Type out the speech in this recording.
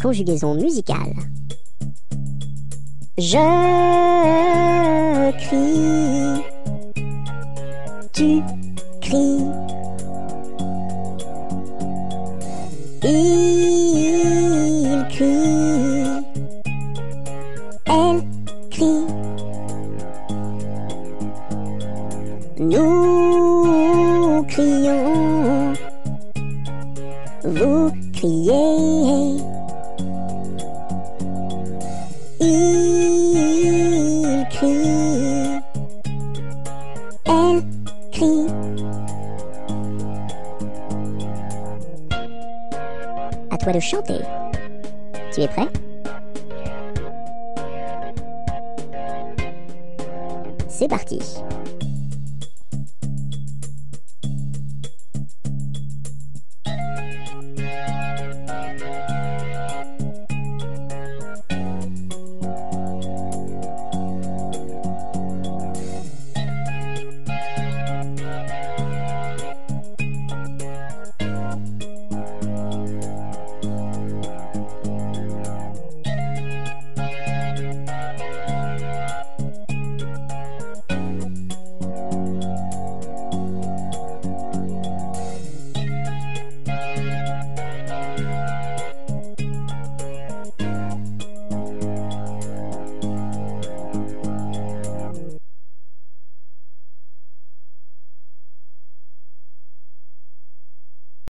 Conjugaison musicale. Je crie, tu cries, il crie, elle crie, nous crions, vous criez, il crie, elle crie. À toi de chanter. Tu es prêt? C'est parti.